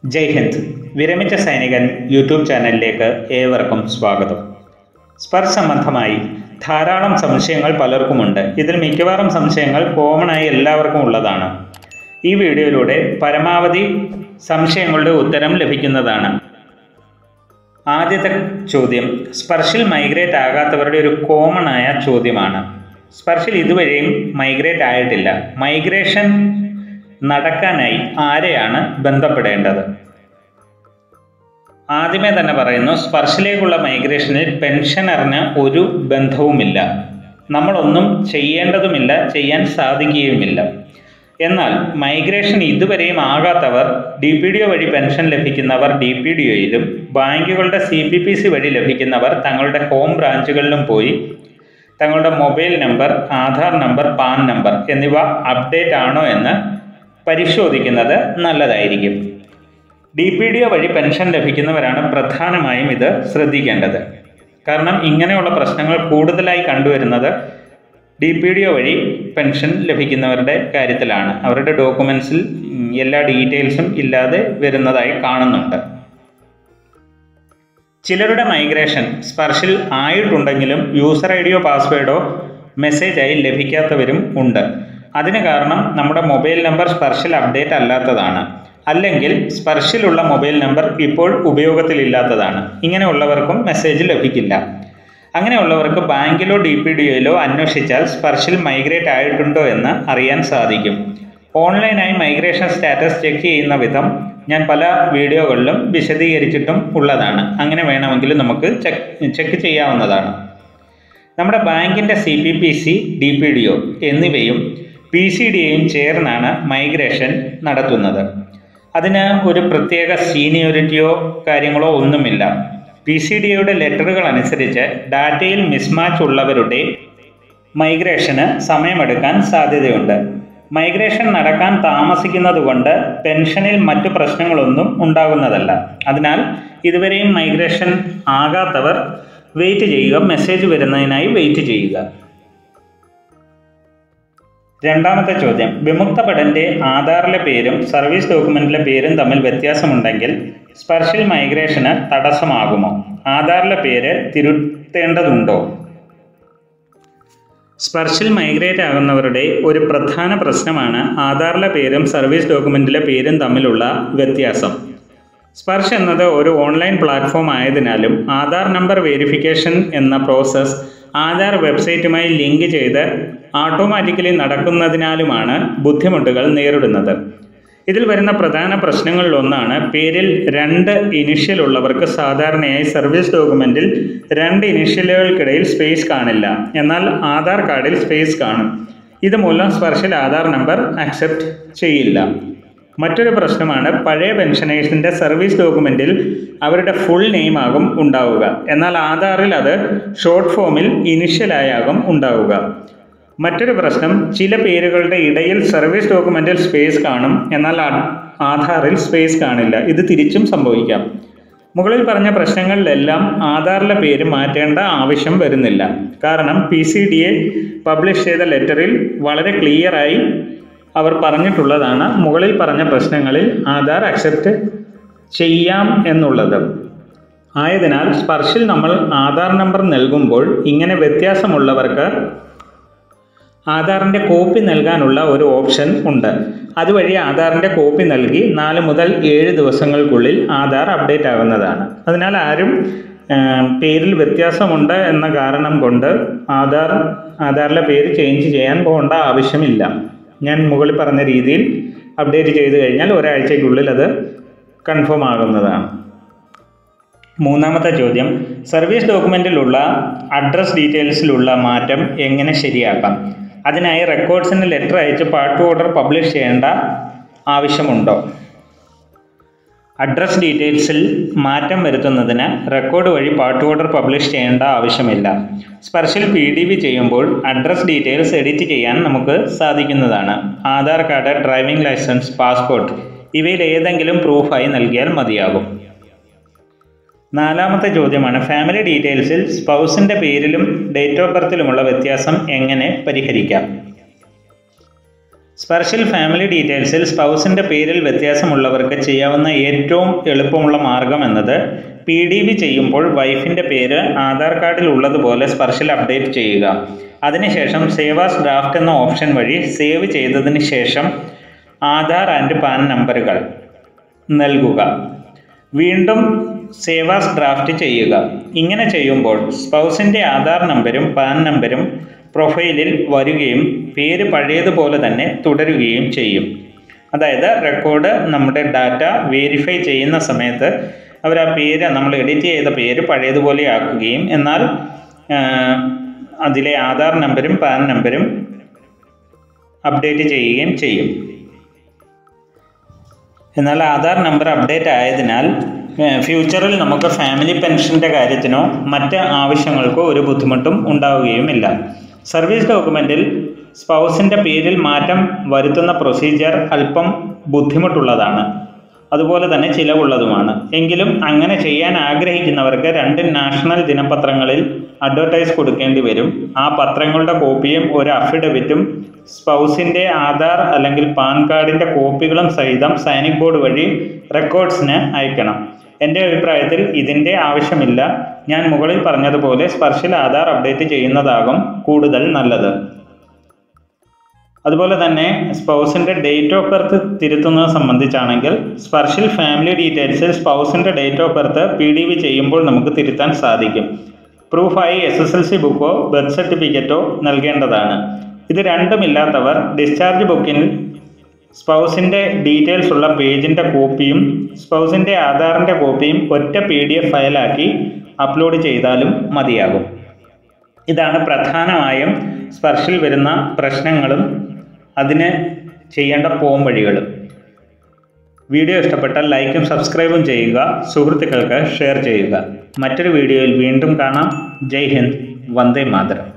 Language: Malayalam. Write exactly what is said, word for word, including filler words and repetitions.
ജയ് ഹിന്ദ്. വിരമിച്ച സൈനികൻ യൂട്യൂബ് ചാനലിലേക്ക് ഏവർക്കും സ്വാഗതം. സ്പർശ് സംബന്ധമായി ധാരാളം സംശയങ്ങൾ പലർക്കുമുണ്ട്. ഇതിൽ മിക്കവാറും സംശയങ്ങൾ കോമണായി എല്ലാവർക്കും ഉള്ളതാണ്. ഈ വീഡിയോയിലൂടെ പരമാവധി സംശയങ്ങളുടെ ഉത്തരം ലഭിക്കുന്നതാണ്. ആദ്യത്തെ ചോദ്യം സ്പർശിൽ മൈഗ്രേറ്റ് ആകാത്തവരുടെ ഒരു കോമൺ ആയ ചോദ്യമാണ്. സ്പർശിൽ ഇതുവരെയും മൈഗ്രേറ്റ് ആയിട്ടില്ല. മൈഗ്രേഷൻ നടക്കാനായി ആരെയാണ് ബന്ധപ്പെടേണ്ടത്? ആദ്യമേ തന്നെ പറയുന്നു, സ്പർശിലേക്കുള്ള മൈഗ്രേഷനിൽ പെൻഷനറിന് ഒരു ബന്ധവുമില്ല. നമ്മളൊന്നും ചെയ്യേണ്ടതുമില്ല, ചെയ്യാൻ സാധിക്കുകയുമില്ല. എന്നാൽ മൈഗ്രേഷൻ ഇതുവരെയും ആകാത്തവർ, ഡി പി ഡി ഒ വഴി പെൻഷൻ ലഭിക്കുന്നവർ ഡി പി ഡി ഒയിലും ബാങ്കുകളുടെ സി പി പി സി വഴി ലഭിക്കുന്നവർ തങ്ങളുടെ ഹോം ബ്രാഞ്ചുകളിലും പോയി തങ്ങളുടെ mobile number, Aadhaar number, PAN number എന്നിവ അപ്ഡേറ്റ് ആണോ എന്ന് പരിശോധിക്കുന്നത് നല്ലതായിരിക്കും. ഡി പി ഡി ഒ വഴി പെൻഷൻ ലഭിക്കുന്നവരാണ് പ്രധാനമായും ഇത് ശ്രദ്ധിക്കേണ്ടത്. കാരണം ഇങ്ങനെയുള്ള പ്രശ്നങ്ങൾ കൂടുതലായി കണ്ടുവരുന്നത് ഡി പി ഡി ഒ വഴി പെൻഷൻ ലഭിക്കുന്നവരുടെ കാര്യത്തിലാണ്. അവരുടെ ഡോക്യുമെൻസിൽ എല്ലാ ഡീറ്റെയിൽസും ഇല്ലാതെ വരുന്നതായി കാണുന്നുണ്ട്. ചിലരുടെ മൈഗ്രേഷൻ സ്പർശിൽ ആയിട്ടുണ്ടെങ്കിലും യൂസർ ഐ ഡിയോ പാസ്വേഡോ മെസ്സേജായി ലഭിക്കാത്തവരും ഉണ്ട്. അതിന് കാരണം നമ്മുടെ മൊബൈൽ നമ്പർ സ്പർശിൽ അപ്ഡേറ്റ് അല്ലാത്തതാണ്, അല്ലെങ്കിൽ സ്പർശിലുള്ള മൊബൈൽ നമ്പർ ഇപ്പോൾ ഉപയോഗത്തിലില്ലാത്തതാണ്. ഇങ്ങനെയുള്ളവർക്കും മെസ്സേജ് ലഭിക്കില്ല. അങ്ങനെയുള്ളവർക്ക് ബാങ്കിലോ ഡി പി ഡി ഒയിലോ അന്വേഷിച്ചാൽ സ്പർശിൽ മൈഗ്രേറ്റ് ആയിട്ടുണ്ടോ എന്ന് അറിയാൻ സാധിക്കും. ഓൺലൈനായി മൈഗ്രേഷൻ സ്റ്റാറ്റസ് ചെക്ക് ചെയ്യുന്ന വിധം ഞാൻ പല വീഡിയോകളിലും വിശദീകരിച്ചിട്ടും ഉള്ളതാണ്. അങ്ങനെ വേണമെങ്കിൽ നമുക്ക് ചെക്ക് ചെക്ക് ചെയ്യാവുന്നതാണ്. നമ്മുടെ ബാങ്കിൻ്റെ C P P C, D P D O എന്നിവയും പി സി ഡി എയും ചേർന്നാണ് മൈഗ്രേഷൻ നടത്തുന്നത്. അതിന് ഒരു പ്രത്യേക സീനിയോറിറ്റിയോ കാര്യങ്ങളോ ഒന്നുമില്ല. പി സി ഡി എയുടെ ലെറ്ററുകൾ അനുസരിച്ച് ഡാറ്റയിൽ മിസ്മാച്ച് ഉള്ളവരുടെ മൈഗ്രേഷന് സമയമെടുക്കാൻ സാധ്യതയുണ്ട്. മൈഗ്രേഷൻ നടക്കാൻ താമസിക്കുന്നത് കൊണ്ട് പെൻഷനിൽ മറ്റു പ്രശ്നങ്ങളൊന്നും ഉണ്ടാകുന്നതല്ല. അതിനാൽ ഇതുവരെയും മൈഗ്രേഷൻ ആകാത്തവർ വെയിറ്റ് ചെയ്യുക, മെസ്സേജ് വരുന്നതിനായി വെയിറ്റ് ചെയ്യുക. രണ്ടാമത്തെ ചോദ്യം, വിമുക്ത ഭടന്റെ ആധാറിലെ പേരും സർവീസ് ഡോക്യുമെന്റിലെ പേരും തമ്മിൽ വ്യത്യാസമുണ്ടെങ്കിൽ സ്പർശിൽ മൈഗ്രേഷന് തടസ്സമാകുമോ? ആധാറിലെ പേര് തിരുത്തേണ്ടതുണ്ടോ? സ്പർശിൽ മൈഗ്രേറ്റ് ആകുന്നവരുടെ ഒരു പ്രധാന പ്രശ്നമാണ് ആധാറിലെ പേരും സർവീസ് ഡോക്യുമെന്റിലെ പേരും തമ്മിലുള്ള വ്യത്യാസം. സ്പർശ് എന്നത് ഒരു ഓൺലൈൻ പ്ലാറ്റ്ഫോം ആയതിനാലും ആധാർ നമ്പർ വെരിഫിക്കേഷൻ എന്ന പ്രോസസ്സ് ആധാർ വെബ്സൈറ്റുമായി ലിങ്ക് ചെയ്ത് ഓട്ടോമാറ്റിക്കലി നടക്കുന്നതിനാലുമാണ് ബുദ്ധിമുട്ടുകൾ നേരിടുന്നത്. ഇതിൽ വരുന്ന പ്രധാന പ്രശ്നങ്ങളിലൊന്നാണ് പേരിൽ രണ്ട് ഇനിഷ്യൽ ഉള്ളവർക്ക് സാധാരണയായി സർവീസ് ഡോക്യുമെന്റിൽ രണ്ട് ഇനിഷ്യലുകൾക്കിടയിൽ സ്പേസ് കാണില്ല, എന്നാൽ ആധാർ കാർഡിൽ സ്പേസ് കാണും. ഇതുമൂലം സ്പർശിൽ ആധാർ നമ്പർ അക്സെപ്റ്റ് ചെയ്യില്ല. മറ്റൊരു പ്രശ്നമാണ് പഴയ പെൻഷനേഴ്സിൻ്റെ സർവീസ് ഡോക്യുമെന്റിൽ അവരുടെ ഫുൾ നെയിം ആകും ഉണ്ടാവുക, എന്നാൽ ആധാറിൽ അത് ഷോർട്ട് ഫോമിൽ ഇനിഷ്യലായാകും ഉണ്ടാവുക. മറ്റൊരു പ്രശ്നം, ചില പേരുകളുടെ ഇടയിൽ സർവീസ് ഡോക്യുമെന്റിൽ സ്പേസ് കാണും, എന്നാൽ ആധാറിൽ സ്പേസ് കാണില്ല. ഇത് തിരിച്ചും സംഭവിക്കാം. മുകളിൽ പറഞ്ഞ പ്രശ്നങ്ങളിലെല്ലാം ആധാറിലെ പേര് മാറ്റേണ്ട ആവശ്യം വരുന്നില്ല. കാരണം P C D A publish ചെയ്ത ലെറ്ററിൽ വളരെ ക്ലിയറായി അവർ പറഞ്ഞിട്ടുള്ളതാണ് മുകളിൽ പറഞ്ഞ പ്രശ്നങ്ങളിൽ ആധാർ അക്സെപ്റ്റ് ചെയ്യാം എന്നുള്ളത്. ആയതിനാൽ സ്പർശിൽ നമ്മൾ ആധാർ നമ്പർ നൽകുമ്പോൾ ഇങ്ങനെ വ്യത്യാസമുള്ളവർക്ക് ആധാറിൻ്റെ കോപ്പി നൽകാനുള്ള ഒരു ഓപ്ഷൻ ഉണ്ട്. അതുവഴി ആധാറിൻ്റെ കോപ്പി നൽകി നാല് മുതൽ ഏഴ് ദിവസങ്ങൾക്കുള്ളിൽ ആധാർ അപ്ഡേറ്റ് ആകുന്നതാണ്. അതിനാൽ ആരും പേരിൽ വ്യത്യാസമുണ്ട് എന്ന കാരണം കൊണ്ട് ആധാർ ആധാറിലെ പേര് ചേഞ്ച് ചെയ്യാൻ പോകേണ്ട ആവശ്യമില്ല. ഞാൻ മുകളിൽ പറഞ്ഞ രീതിയിൽ അപ്ഡേറ്റ് ചെയ്ത് കഴിഞ്ഞാൽ ഒരാഴ്ചയ്ക്കുള്ളിൽ അത് കൺഫേം ആകുന്നതാണ്. മൂന്നാമത്തെ ചോദ്യം, സർവീസ് ഡോക്യുമെന്റിലുള്ള അഡ്രസ് ഡീറ്റെയിൽസിലുള്ള മാറ്റം എങ്ങനെ ശരിയാക്കാം? അതിനായി റെക്കോർഡ്സിന് ലെറ്റർ അയച്ച് പാർട്ട് ഓർഡർ പബ്ലിഷ് ചെയ്യേണ്ട ആവശ്യമുണ്ടോ? അഡ്രസ് ഡീറ്റെയിൽസിൽ മാറ്റം വരുത്തുന്നതിന് റെക്കോർഡ് വഴി പാർട്ട് ഓർഡർ പബ്ലിഷ് ചെയ്യേണ്ട ആവശ്യമില്ല. സ്പർശിൽ പി ഡി ബി ചെയ്യുമ്പോൾ അഡ്രസ് ഡീറ്റെയിൽസ് എഡിറ്റ് ചെയ്യാൻ നമുക്ക് സാധിക്കുന്നതാണ്. Aadhaar card, driving licence, passport ഇവയിൽ ഏതെങ്കിലും പ്രൂഫായി നൽകിയാൽ മതിയാകും. നാലാമത്തെ ചോദ്യമാണ്, ഫാമിലി ഡീറ്റെയിൽസിൽ സ്പൗസിൻ്റെ പേരിലും ഡേറ്റ് ഓഫ് ബർത്തിലുമുള്ള വ്യത്യാസം എങ്ങനെ പരിഹരിക്കാം? സ്പർശിൽ ഫാമിലി ഡീറ്റെയിൽസിൽ സ്പൗസിൻ്റെ പേരിൽ വ്യത്യാസമുള്ളവർക്ക് ചെയ്യാവുന്ന ഏറ്റവും എളുപ്പമുള്ള മാർഗം എന്നത് പി ഡി ബി ചെയ്യുമ്പോൾ വൈഫിൻ്റെ പേര് ആധാർ കാർഡിൽ ഉള്ളതുപോലെ സ്പർശിൽ അപ്ഡേറ്റ് ചെയ്യുക. അതിനുശേഷം സേവ് ആസ് ഡ്രാഫ്റ്റ് എന്ന ഓപ്ഷൻ വഴി സേവ് ചെയ്തതിന് ശേഷം ആധാർ ആൻഡ് പാൻ നമ്പറുകൾ നൽകുക. വീണ്ടും സേവ് ആസ് ഡ്രാഫ്റ്റ് ചെയ്യുക. ഇങ്ങനെ ചെയ്യുമ്പോൾ സ്പൗസിൻ്റെ ആധാർ നമ്പരും പാൻ നമ്പരും പ്രൊഫൈലിൽ വരികയും പേര് പഴയതുപോലെ തന്നെ തുടരുകയും ചെയ്യും. അതായത് റെക്കോർഡ് നമ്മുടെ ഡാറ്റ വെരിഫൈ ചെയ്യുന്ന സമയത്ത് അവർ ആ പേര് നമ്മൾ എഡിറ്റ് ചെയ്ത പേര് പഴയതുപോലെ ആക്കുകയും എന്നാൽ അതിലെ ആധാർ നമ്പരും പാൻ നമ്പരും അപ്ഡേറ്റ് ചെയ്യുകയും ചെയ്യും. എന്നാൽ ആധാർ നമ്പർ അപ്ഡേറ്റ് ആയതിനാൽ ഫ്യൂച്ചറിൽ നമുക്ക് ഫാമിലി പെൻഷൻ്റെ കാര്യത്തിനോ മറ്റ് ആവശ്യങ്ങൾക്കോ ഒരു ബുദ്ധിമുട്ടും ഉണ്ടാവുകയുമില്ല. സർവീസ് ഡോക്യുമെൻറ്റിൽ സ്പൗസിൻ്റെ പേരിൽ മാറ്റം വരുത്തുന്ന പ്രൊസീജിയർ അല്പം ബുദ്ധിമുട്ടുള്ളതാണ്, അതുപോലെ തന്നെ ചിലവുള്ളതുമാണ്. എങ്കിലും അങ്ങനെ ചെയ്യാൻ ആഗ്രഹിക്കുന്നവർക്ക് രണ്ട് നാഷണൽ ദിനപത്രങ്ങളിൽ അഡ്വർടൈസ് കൊടുക്കേണ്ടി വരും. ആ പത്രങ്ങളുടെ കോപ്പിയും ഒരു അഫിഡവിറ്റും സ്പൗസിൻ്റെ ആധാർ അല്ലെങ്കിൽ പാൻ കാർഡിൻ്റെ കോപ്പികളും സഹിതം സൈനിക് ബോർഡ് വഴി റെക്കോർഡ്സിന് അയക്കണം. എൻ്റെ അഭിപ്രായത്തിൽ ഇതിൻ്റെ ആവശ്യമില്ല. ഞാൻ മുകളിൽ പറഞ്ഞതുപോലെ സ്പർശിൽ ആധാർ അപ്ഡേറ്റ് ചെയ്യുന്നതാകും കൂടുതൽ നല്ലത്. അതുപോലെ തന്നെ സ്പൗസിൻ്റെ ഡേറ്റ് ഓഫ് ബർത്ത് തിരുത്തുന്നത് സംബന്ധിച്ചാണെങ്കിൽ സ്പർശിൽ ഫാമിലി ഡീറ്റെയിൽസിൽ സ്പൗസിൻ്റെ date of birth P D B ചെയ്യുമ്പോൾ നമുക്ക് തിരുത്താൻ സാധിക്കും. പ്രൂഫായി എസ് എസ് എൽ സി ബുക്കോ ബർത്ത് സർട്ടിഫിക്കറ്റോ നൽകേണ്ടതാണ്. ഇത് രണ്ടുമില്ലാത്തവർ ഡിസ്ചാർജ് ബുക്കിൽ സ്പൗസിൻ്റെ ഡീറ്റെയിൽസ് ഉള്ള പേജിൻ്റെ കോപ്പിയും സ്പൗസിൻ്റെ ആധാറിൻ്റെ കോപ്പിയും ഒറ്റ പി ഡി എഫ് ഫയലാക്കി അപ്ലോഡ് ചെയ്താലും മതിയാകും. ഇതാണ് പ്രധാനമായും സ്പർശിൽ വരുന്ന പ്രശ്നങ്ങളും അതിന് ചെയ്യേണ്ട പോംവഴികളും. വീഡിയോ ഇഷ്ടപ്പെട്ടാൽ ലൈക്കും സബ്സ്ക്രൈബും ചെയ്യുക, സുഹൃത്തുക്കൾക്ക് ഷെയർ ചെയ്യുക. മറ്റൊരു വീഡിയോയിൽ വീണ്ടും കാണാം. ജയ് ഹിന്ദ്, വന്ദേ മാതരം.